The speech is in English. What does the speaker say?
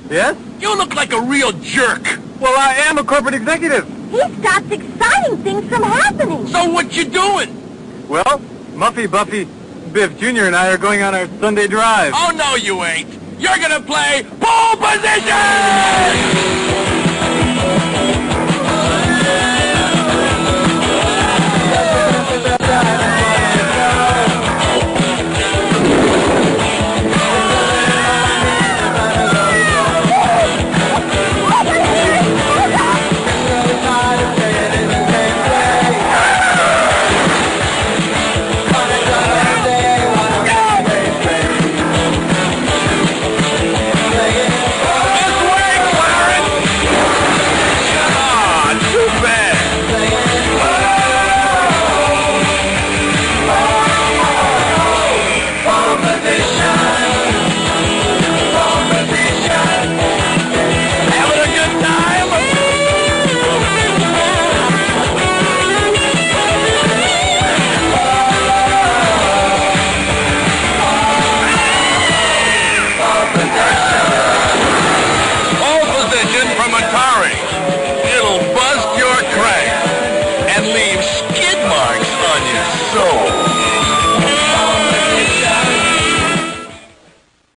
Yes? You look like a real jerk. Well, I am a corporate executive. He stops exciting things from happening. So what you doing? Well, Muffy, Buffy, Biff Jr. and I are going on our Sunday drive. Oh, no, you ain't. You're gonna play pole position! From Atari. It'll bust your crank and leave skid marks on your soul.